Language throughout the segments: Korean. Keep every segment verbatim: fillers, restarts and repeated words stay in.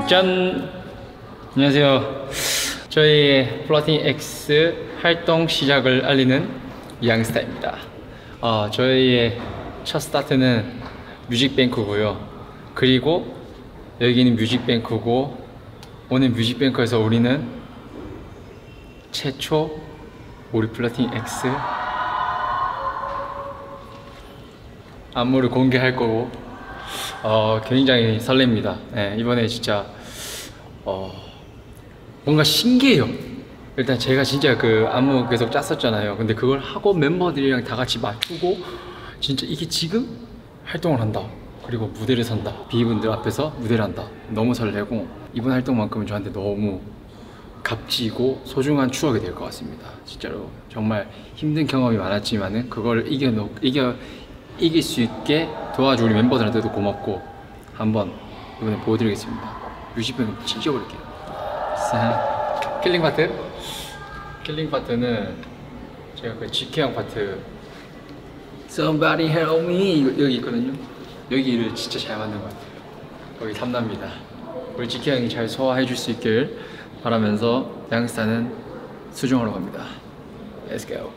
짠! 안녕하세요. 저희 플러팅 X 활동 시작을 알리는 양스타입니다. 어, 저희의 첫 스타트는 뮤직뱅크고요. 그리고 여기는 뮤직뱅크고, 오늘 뮤직뱅크에서 우리는 최초 우리 플러팅 X 안무를 공개할 거고, 어, 굉장히 설렙니다. 네, 이번에 진짜 어, 뭔가 신기해요. 일단 제가 진짜 그 안무 계속 짰었잖아요. 근데 그걸 하고 멤버들이랑 다 같이 맞추고 진짜 이게 지금 활동을 한다, 그리고 무대를 선다, 비분들 앞에서 무대를 한다. 너무 설레고 이번 활동만큼은 저한테 너무 값지고 소중한 추억이 될 것 같습니다. 진짜로 정말 힘든 경험이 많았지만은 그걸 이겨 이겨 이길 수 있게 도와준 우리 멤버들한테도 고맙고, 한번 이번에 보여드리겠습니다. 뮤직뱅크 찢어버릴게요. 자, 킬링 파트. 킬링 파트는 제가 그 지케형 파트 Somebody help me 이거 여기 있거든요. 여기를 진짜 잘 만든 것 같아요. 거기 탐납니다. 우리 지케형이 잘 소화해 줄 수 있길 바라면서 양스타는 수정하러 갑니다. Let's go.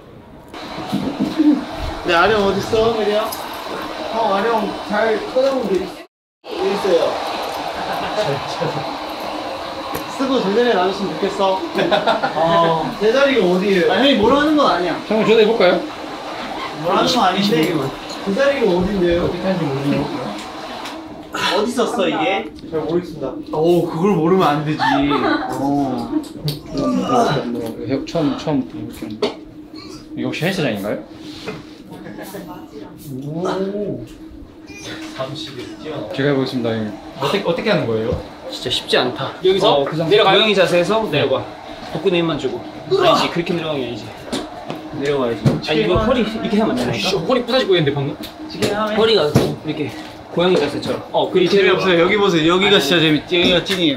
네, 아령 어딨어, 그냥? 형, 아령 잘 쳐다보면 돼. 여기 있어요. 쓰고 제자리에 놔줬으면 좋겠어. 어, 제자리가 어디에요? 아, 형이 뭐라 하는 건 아니야. 한번 저도 해볼까요? 뭐라 하는 건 아닌데, 제자리가 어딘데요? 어디까지 모르겠어요. 어디 썼어, 이게? 잘 모르겠습니다. 오, 그걸 모르면 안 되지. 어. 뭐, 처음, 처음부터 해볼게요. 이거 혹시 헬스장인가요? 오. 제가 해보겠습니다. 어떻게, 어떻게 하는 거예요? 진짜 쉽지 않다. 여기서 어, 그 내려가. 고양이 자세에서 내려가. 복근에 힘만 주고. 아니지, 그렇게 내려가는 게 아니지. 내려가야지. 아니, 이거 허리 이렇게 하면 안 되나니까? 허리 부서지고 있는데 방금? 허리가 이렇게 고양이 자세처럼. 어, 그리 재미없어요. 여기 보세요. 여기가 진짜 재밌지. 여기가 찐이에요.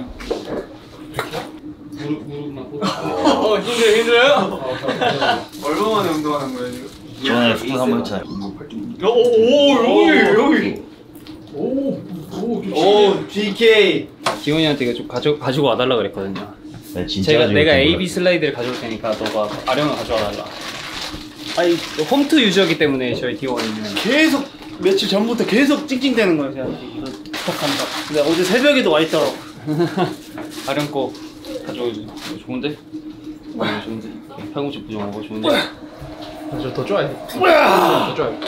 무릎, 무릎만 꼭. 어, 힘들어요? 힘들어요? 얼마 만에 운동하는 거예요, 지금? 이번에 스포츠 한번 했잖아요. 오, 오, 여기, 여기. 오, 오, 오, 지케이. 기훈이한테 이거 좀 가져, 가지고 와달라 그랬거든요. 네, 진짜 제가 가지고 내가 있던 에이비 것 슬라이드를 가져올 테니까 너가 아령을 가져와 달라. 아니, 홈트 유저이기 때문에 저희 디원이는 계속 며칠 전부터 계속 찡찡대는 거예요. 제가 이거 부탁한다. 근데 어제 새벽에도 와 있더라고. 아령 거 가져오지. 좋은데? 어, 좋은데? 팔꿈치 부정하고 좋은데? 저더 좋아해. 더 좋아해.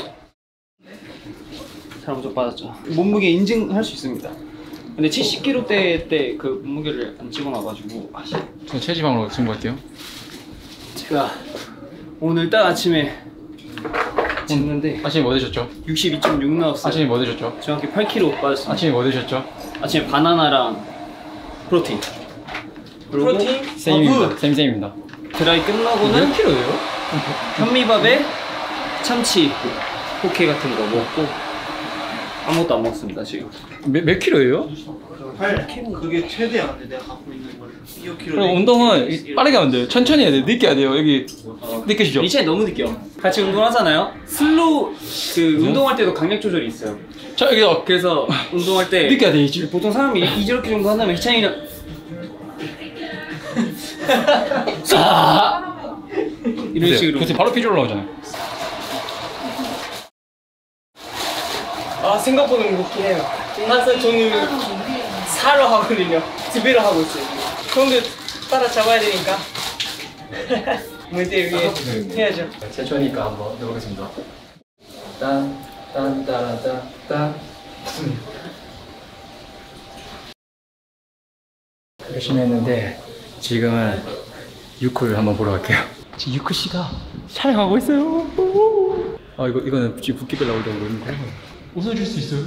살 엄청 빠졌죠. 몸무게 인증할 수 있습니다. 근데 칠십 킬로그램대 때 그 몸무게를 안 찍어놔가지고 아씨. 저 체지방으로 증거할게요. 제가 오늘 딱 아침에 쟀는데 아침에 뭐 드셨죠? 육십이 점 육 나왔어요. 아침에 뭐 드셨죠? 정확히 팔 킬로그램 빠졌어요. 아침에 뭐 드셨죠? 아침에 바나나랑 프로틴. 그리고 프로틴? 쌤입니다. 쌤 쌤입니다. 드라이 끝나고는 몇 킬로예요? 현미밥에 참치, 포케 같은 거 먹고 아무것도 안 먹습니다 지금. 몇, 몇 킬로예요? 팔 킬로. 그게 최대야. 근데 내가 갖고 있는 거를. 이 킬로. 그럼 운동은 빠르게 하면 돼요. 천천히 해야 돼요. 늦게 해야 돼요. 여기 느끼시죠? 이 차이 너무 느껴. 같이 운동하잖아요. 슬로우 그 운동할 때도 강약 조절이 있어요. 자, 여기서 그래서 운동할 때 늦게 해야 되지. 보통 사람이 이저렇게 정도 한다면 희찬이는 자, 이런 식으로. 그때 바로 피조 올라오잖아요. 아, 생각보다 무겁긴 해요. 항상 저는 사로 하거든요. 두 배로 하고 있어요. 그런 게 따라 잡아야 되니까. 무대 위에 해야죠. 천천히니까 한번 해보겠습니다. 딴, 딴, 따라, 딴, 딴. 열심히 했는데 지금은 유쿠를 한번 보러 갈게요. 지금 유쿠 씨가 촬영하고 있어요. 아, 이거 이거는 지금 붓기 빼려고 그러는 거예요. 웃어줄 수 있어요?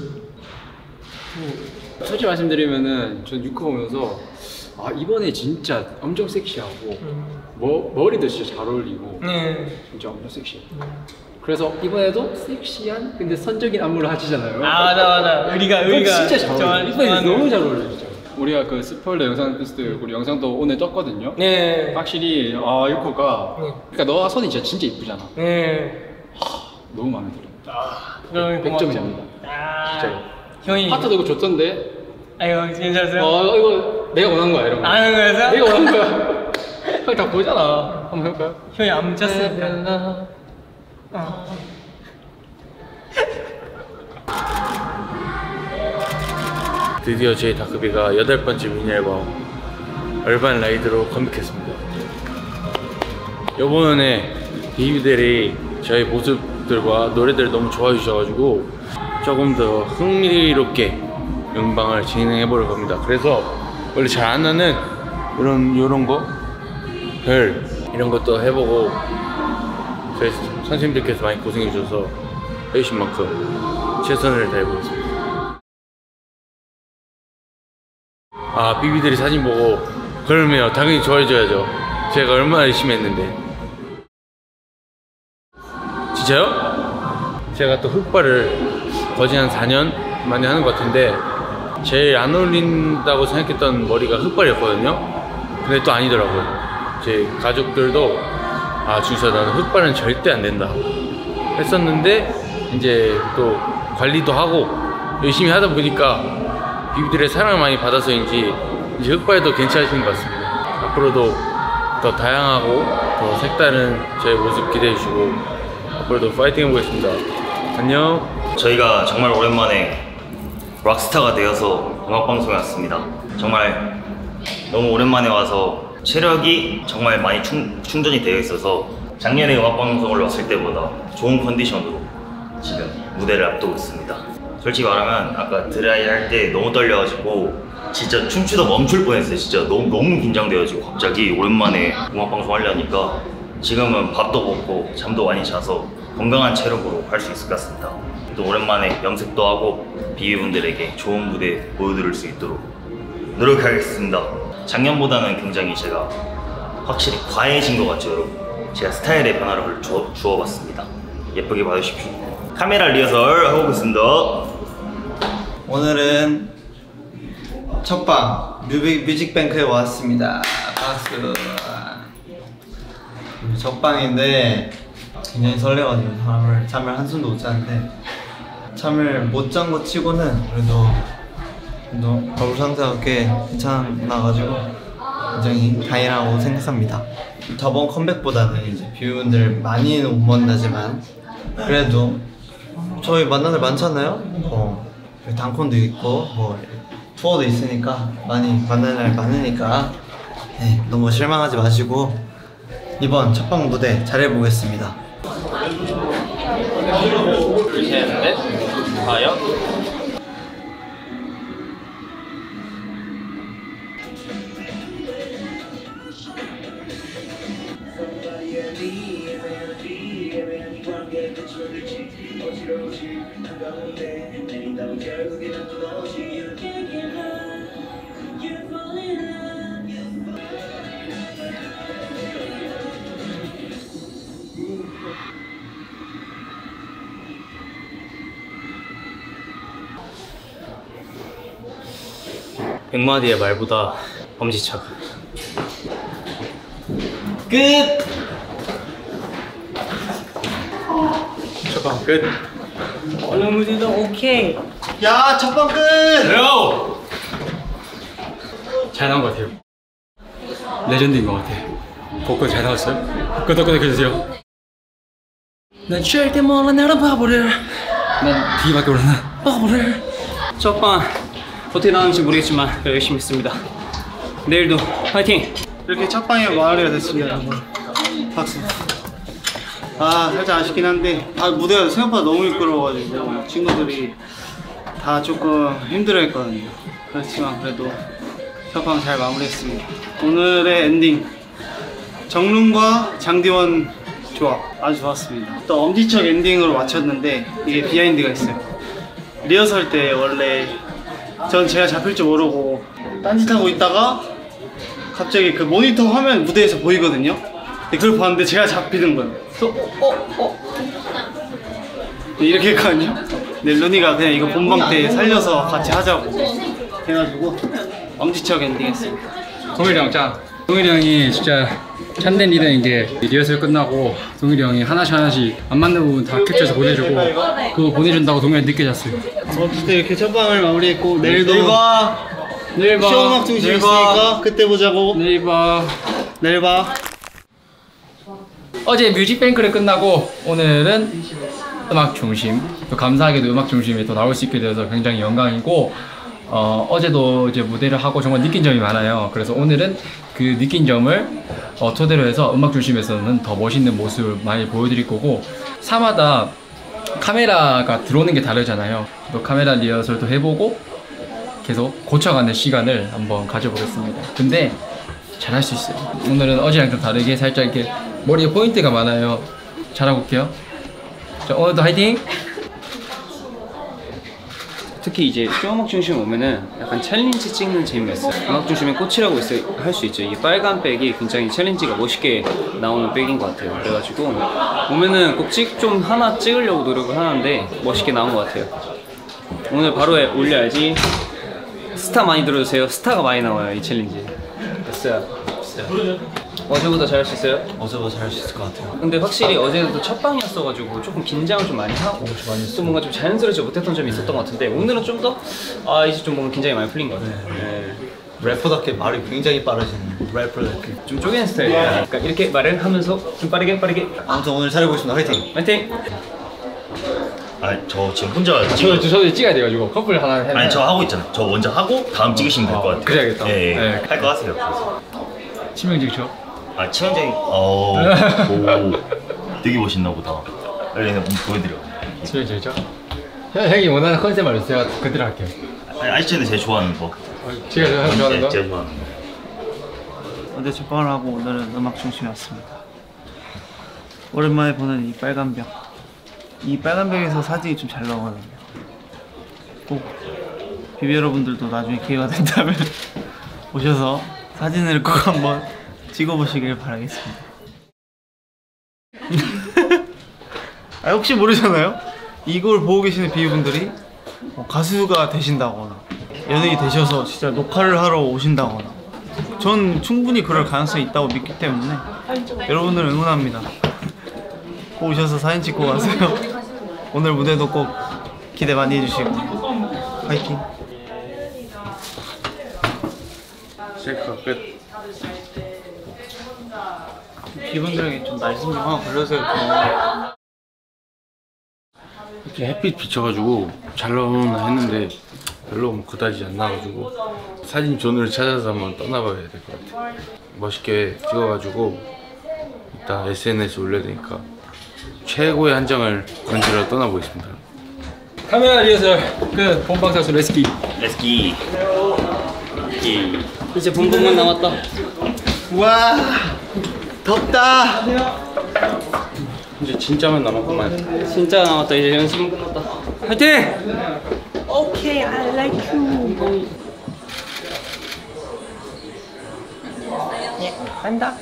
뭐, 솔직히 말씀드리면은 전 유쿠 보면서 아, 이번에 진짜 엄청 섹시하고 머, 머리도 진짜 잘 어울리고 네. 진짜 엄청 섹시해. 그래서 이번에도 섹시한 근데 선적인 안무를 하시잖아요. 아, 맞아, 맞아. 의리가, 그건 의리가. 진짜 잘 어울려. 이번에 좋아하는 너무 잘 어울려 진짜. 우리가 그 스포일러 영상 테스트 우리 영상도 오늘 떴거든요. 네. 확실히 아, 유쿠가 네. 그러니까 너가 손이 진짜 진짜 이쁘잖아. 네. 너무 마음에 들어. 아, 그럼 백 점입니다. 아, 진짜로. 형이. 파트도 이거 좋던데 아이고 괜찮으세요? 어 이거 내가 원한 거야 이런 거. 아 그래서? 내가 원한 거야. 형 다 보잖아. 한번 해볼까요? 형이 안 묻혔으니까. 어. 드디어 제 다크비가 여덟 번째 미니 앨범 얼반 라이드로 컴백했습니다. 요번에 비비들이 저희 모습들과 노래들을 너무 좋아해 주셔가지고 조금 더 흥미롭게 음방을 진행해 볼 겁니다. 그래서 원래 잘 안 나는 이런 요런 거 별 이런 것도 해보고 저희 선생님들께서 많이 고생해 주셔서 해주신 만큼 최선을 다해보겠습니다. 아 비비들이 사진 보고 그러면 당연히 좋아해줘야죠. 제가 얼마나 열심히 했는데. 진짜요? 제가 또 흑발을 거진 한 사 년 만에 하는 것 같은데 제일 안 어울린다고 생각했던 머리가 흑발이었거든요. 근데 또 아니더라고요. 제 가족들도 아 진짜 나는 흑발은 절대 안 된다 했었는데 이제 또 관리도 하고 열심히 하다 보니까 비비들의 사랑을 많이 받아서인지 이제 흑발도 괜찮으신 것 같습니다. 앞으로도 더 다양하고 더 색다른 저의 모습 기대해 주시고 앞으로도 파이팅 해보겠습니다. 안녕. 저희가 정말 오랜만에 락스타가 되어서 음악방송에 왔습니다. 정말 너무 오랜만에 와서 체력이 정말 많이 충, 충전이 되어 있어서 작년에 음악방송을 왔을 때보다 좋은 컨디션으로 지금 무대를 앞두고 있습니다. 솔직히 말하면 아까 드라이 할 때 너무 떨려가지고 진짜 춤추다 멈출 뻔했어요. 진짜 너무 너무 긴장돼가지고 갑자기 오랜만에 음악방송 하려니까 지금은 밥도 먹고 잠도 많이 자서 건강한 체력으로 할 수 있을 것 같습니다. 또 오랜만에 염색도 하고 비비분들에게 좋은 무대 보여드릴 수 있도록 노력하겠습니다. 작년보다는 굉장히 제가 확실히 과해진 것 같죠 여러분. 제가 스타일의 변화를 주어, 주어봤습니다. 예쁘게 봐주십시오. 카메라 리허설 하고 오겠습니다. 오늘은 첫방 뮤직, 뮤직뱅크에 왔습니다. 박수. 첫방인데 굉장히 설레가지고 잠을, 잠을 한숨도 못 자는데 잠을 못 잔 거 치고는 그래도 얼굴 상태가 꽤 괜찮아가지고 굉장히 다행이라고 생각합니다. 저번 컴백보다는 이제 뷰분들 많이는 못 만나지만 그래도 저희 만난 날 많잖아요. 뭐 단콘도 있고 뭐 투어도 있으니까 많이 만날 날 많으니까 네, 너무 실망하지 마시고 이번 첫방 무대 잘해보겠습니다. 둘, 셋, 넷. 과연? 백마디의 말보다 엄지척 끝! 첫방 끝. 어느 무대도 오케이. 야 첫방 끝! 요! 잘 나온 것 같아요. 레전드인 것 같아요. 보컬 잘 나왔어요. 끄덕끄덕 해주세요. 난 절대 몰라 나는 바보를. 난 D밖에 몰라 바보를. 첫방 어떻게 나왔는지 모르겠지만 열심히 했습니다. 내일도 파이팅! 이렇게 첫방에 마무리가 됐습니다 여러분. 박수. 아 살짝 아쉽긴 한데 아 무대가 생각보다 너무 미끄러워가지고 친구들이 다 조금 힘들어했거든요. 그렇지만 그래도 첫방 잘 마무리했습니다. 오늘의 엔딩 정룬과 장디원 조합 아주 좋았습니다. 또 엄지척 엔딩으로 마쳤는데 이게 비하인드가 있어요. 리허설 때 원래 전 제가 잡힐 줄 모르고 딴짓하고 있다가 갑자기 그 모니터 화면 무대에서 보이거든요. 근데 그걸 봤는데 제가 잡히는 거예요. 그래서 어? 어? 네, 이렇게 했거든요. 근데 루니가 그냥 이거 본방 때 살려서 같이 하자고 해가지고 엄지척 엔딩 했습니다. 동일이 형 짱. 동일이 형이 진짜 참된 리더인 게 리허설 끝나고 동일이 형이 하나씩 하나씩 안 맞는 부분 다 캡처해서 보내주고 그거 보내준다고 동일이 늦게 잤어요. 어쨌든 이렇게 첫방을 마무리했고 내일도 내일 봐. 시험학 중심 내일 봐. 있으니까 그때 보자고. 내일 봐. 내일 봐. 어제 뮤직뱅크를 끝나고 오늘은 음악 중심. 또 감사하게도 음악 중심에 또 나올 수 있게 되어서 굉장히 영광이고 어, 어제도 이제 무대를 하고 정말 느낀 점이 많아요. 그래서 오늘은 그 느낀 점을 어, 토대로 해서 음악 중심에서는 더 멋있는 모습을 많이 보여드릴 거고 사마다 카메라가 들어오는 게 다르잖아요. 또 카메라 리허설도 해보고 계속 고쳐가는 시간을 한번 가져보겠습니다. 근데 잘할 수 있어요. 오늘은 어제랑 좀 다르게 살짝 이렇게 머리에 포인트가 많아요. 잘하고 올게요. 자, 오늘도 화이팅! 특히 이제 쇼음악 중심 오면은 약간 챌린지 찍는 재미가 있어요. 음악 중심에 꽂히라고 할 수 있죠. 이 빨간 백이 굉장히 챌린지가 멋있게 나오는 백인 것 같아요. 그래가지고 오면은 꼭 찍 좀 하나 찍으려고 노력을 하는데 멋있게 나온 것 같아요. 오늘 바로 해, 올려야지. 스타 많이 들어주세요. 스타가 많이 나와요 이 챌린지. 됐어요. 어제보다 잘할 수 있어요? 어제보다 잘할 수 있을 것 같아요. 근데 확실히 어제는 또 첫 방이었어가지고 조금 긴장을 좀 많이 하고 또 뭔가 좀 자연스럽지 못했던 점이 있었던 것 같은데 오늘은 좀 더 아 이제 좀 뭔가 긴장이 많이 풀린 것 같아요. 네. 래퍼답게 말이 굉장히 빠르시는 래퍼답게. 좀 쪼개는 스타일이에요. 그러니까 이렇게 말을 하면서 좀 빠르게 빠르게 아무튼 오늘 잘해보겠습니다. 화이팅! 화이팅! 아 저 지금 혼자 저, 지금 저, 저도 찍어야 돼가지고 커플 하나 해야 아니 저 하고 있잖아요. 저 먼저 하고 다음 찍으시면 될 것 같아요. 그래야겠다. 예, 예. 네. 할 거 하세요. 그래서. 치명적 쳐. 아 치명적인 어, 오, 되게 멋있나 보다. 빨리 한번 보여드려. 치명적 쳐. 형, 형이 원하는 컨셉 말해주세요. 제가 그대로 할게요. 아니 아이씨는 제일 좋아하는 거. 제가 제가 좋아하는 네, 거? 제일 좋아하는 거. 어제 첫방을 하고 오늘은 음악 중심이었습니다. 오랜만에 보는 이 빨간 벽. 이 빨간 벽에서 사진이 좀 잘 나오거든요. 꼭 비비 여러분들도 나중에 기회가 된다면 오셔서 사진을 꼭 한번 찍어보시길 바라겠습니다. 아, 혹시 모르잖아요? 이걸 보고 계시는 비비분들이 어, 가수가 되신다거나 연예인이 되셔서 진짜 녹화를 하러 오신다거나 전 충분히 그럴 가능성이 있다고 믿기 때문에 여러분들 응원합니다. 꼭 오셔서 사진 찍고 가세요. 오늘 무대도 꼭 기대 많이 해주시고 화이팅! 쉐이크가 끝. 비분들에게 좀 말씀 좀 하나 걸려주세요. 이렇게 햇빛 비쳐가지고 잘 나오나 했는데 별로 뭐 그다지 안 나와가지고 사진 존을 찾아서 한번 떠나봐야 될 것 같아요. 멋있게 찍어가지고 이따 에스엔에스 올려야 되니까 최고의 한 장을 건지러 떠나보겠습니다. 카메라 리허설 끝. 본방사수 레스키. 렛츠기. 이제 본방만 남았다. 와 덥다. 이제 진짜만 남았구만. 진짜 남았다. 이제 연습은 끝났다. 화이팅! Okay, I like you. 예, 간다.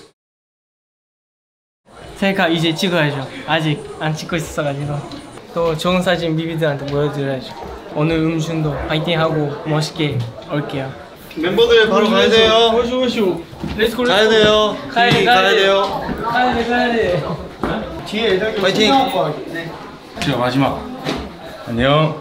제가 이제 찍어야죠. 아직 안 찍고 있어가지고 또 좋은 사진 비비들한테 보여드려야죠. 오늘 음중도 파이팅하고 멋있게 올게요. 멤버들 바로 가야 돼요. 오쇼 오쇼. 렛츠고. 가야 돼요. 가야 돼, 가야 가야 돼. 돼요. 가야 돼, 가야 돼. 뒤에 애들 화이팅! 제가 마지막. 안녕.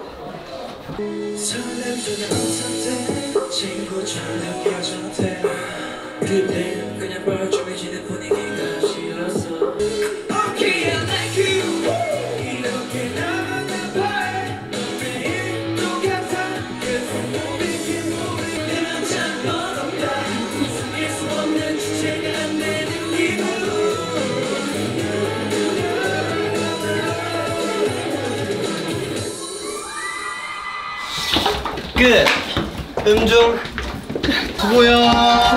끝! 음중 수고요.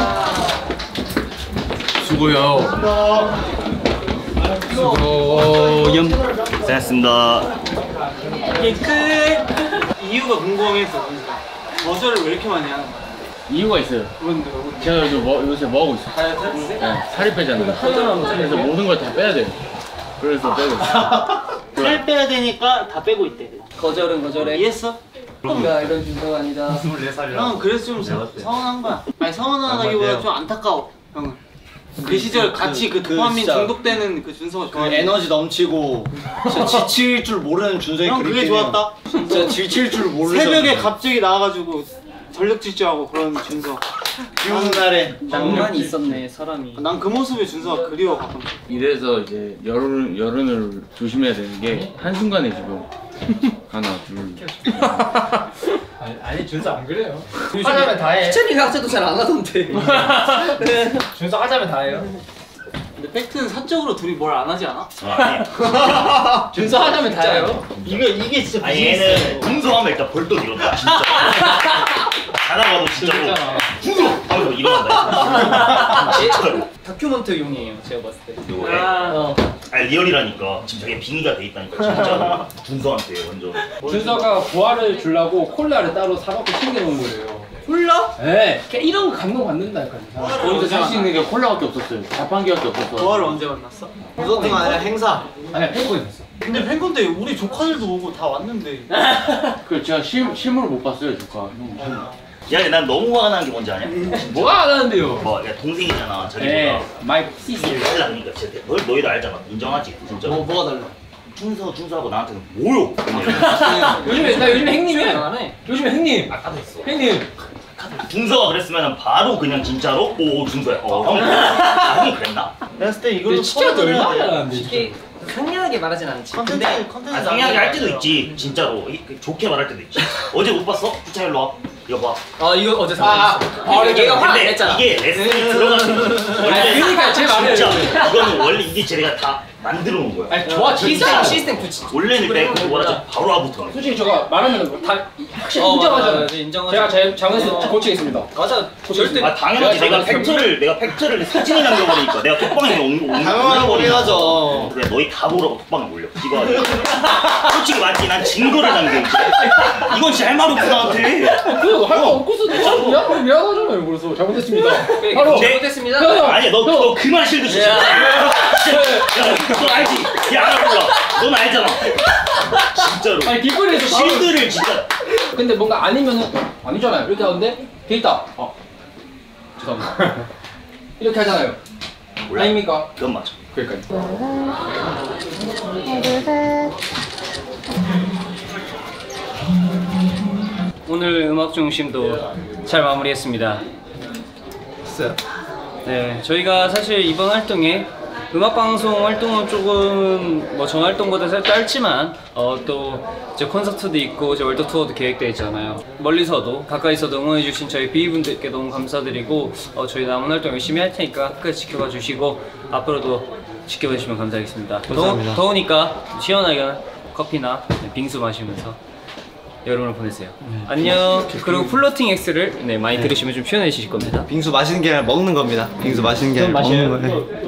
수고요. 수고염. 고생했습니다. 이게 끝. 이유가 궁금해서 거절을 왜 이렇게 많이 하는 거야? 이유가 있어요. 제가 요즘 뭐, 요새 뭐 하고 있어요? 다이어트? 네, 살이 빼잖아요. 그래서 모든 걸 다 빼야 돼요. 그래서 빼고 있어요. 살 빼야 되니까 다 빼고 있대. 거절은 거절해. 이해했어? 우리가 이런 준서가 아니다. 스물네 살이라. 형 그래서 좀 서, 서운한 거야. 아니 서운하다기보다 좀 안타까워. 형은. 그 시절 같이 그 도파민 중독되는 그 준서가 좋아. 에너지 넘치고 진짜 지칠 줄 모르는 준서의 형 그게 그립이네요. 좋았다. 진짜 지칠 줄 모르는 새벽에 갑자기 나와가지고 전력 질주하고 그런 준서. 비 오는 날에 낭만이 있었네 사람이. 난 그 모습이 준서가 그리워 가끔. 이래서 이제 여론 여론을 조심해야 되는 게 한순간에 지금 하나 둘 아니, 아니 준서 안 그래요. 하자면 다 해. 희찬이가 하자도 잘 안 하던데. 준서 하자면 다 해요. 근데 팩트는 사적으로 둘이 뭘 안 하지 않아? 아, 준서 하자면 다 해요. 이거 이게 진짜 아니 얘는 궁소하면 일단 벌떡 일어나 진짜. 자다가도 진짜로 궁소 하면서 일어난다. 진짜로. 다큐멘터리용이에요 제가 봤을 때. 요거에 어. 아니 리얼이라니까 지금 자기 빙의가 돼 있다니까 진짜로. 궁소한테 완전. 준서가 부활을 주려고 콜라를 따로 사갖고 챙겨놓은 거예요. 콜라? 네. 그냥 이런 거 감동 받는다니까. 거기서 살 수 있는 게 콜라밖에 없었어요. 자판기밖에 없었어. 부활을 언제 만났어? 콘서트가 아니라 행사. 아니야 팬콘이었어. 근데 팬콘데 우리 조카들도 오고 다 왔는데. 그 제가 실 실물을 못 봤어요, 조카. 야, 근데 난 너무 화가 나는 게 뭔지 아냐? 뭐가 안 하는데요? 뭐, 야 동생이잖아 자기보다. 네. 마이 시스. 달라니까 진짜 너 너희도 알잖아. 인정하지 진짜. 뭐 뭐가 달라? 준서 준서하고 나한테는 뭐요? 요즘에 나 요즘에 형님이 요즘에 형님 아까도 했어. 형님 준서가 그랬으면 바로 그냥 진짜로 오 준서야. 어 형. 아, 형 그랬나? 내가 봤을 때 이걸로 진짜 폰을 얼마나 해야 돼. 잘하는데. 이게 상냥하게 말하진 않지. 컨텐츠 근데 컨텐츠 아, 상냥하게 할 때도 있지 진짜로. 이- 그 좋게 말할 때도 있지. 어제 못 봤어? 주차 일로 와. 이거 봐. 아 이거 어제 아, 사왔어. 아, 얘가 얘가 화안 근데 냈잖아. 이게 레슨이 들어가는 원래 그러니까 제 말을 진짜 이거는 원래 이게 제가 다 만들어 놓은 거야. 아니 저와 시스템 진짜 시스템 굳이. 원래는 내가 그거 원하자 바로 와부터. 솔직히 제가 말하면 다 확실히 어, 인정하잖아요. 맞아, 인정하죠. 제가 제 잘못해서 어. 고치겠습니다. 맞아. 절대. 아 당연하지. 내가 내가 제가 팩트를 내가 팩트를 사진에 남겨버리니까 내가 톡방에 온 온. 당연하게 하죠. 그래 너희 다 보라고 톡방에 올려. 찍어가지고. 솔직히 맞지. 난 증거를 남겨. 이건 진짜 할 말 없어 나한테. 그거 할거 없고서도 참 미안 미안하잖아요. 그래서 잘못했습니다. 바로 네, 잘못했습니다. 형, 아니야 너 너 그만 실드 쳐. 야, 너 알지? 야 알아 몰라. 넌 알잖아. 진짜로. 아니 뒷거리에서 바로 실드를 진짜. 근데 뭔가 아니면은 아니잖아요. 이렇게 하는데 돼 있다. 어 죄송합니다. 이렇게 하잖아요. 몰라. 아닙니까? 그건 맞아. 그러니까요. 하나, 둘, 셋. 오늘 음악 중심도 잘 마무리했습니다. 네, 저희가 사실 이번 활동에 음악 방송 활동은 조금 뭐 전 활동보다 살짝 짧지만 어, 또 이제 콘서트도 있고 이제 월드 투어도 계획되어 있잖아요. 멀리서도 가까이서도 응원해주신 저희 비분들께 너무 감사드리고 어, 저희 남은 활동 열심히 할 테니까 끝까지 지켜봐 주시고 앞으로도 지켜봐 주시면 감사하겠습니다. 감사합니다. 더우, 더우니까 시원하게 커피나 빙수 마시면서 여름을 보내세요. 안녕. 그리고 플로팅 X를 네, 많이 들으시면 좀 시원해지실 겁니다. 빙수 마시는 게 아니라 먹는 겁니다. 빙수 마시는 게 아니라 먹는 거예요.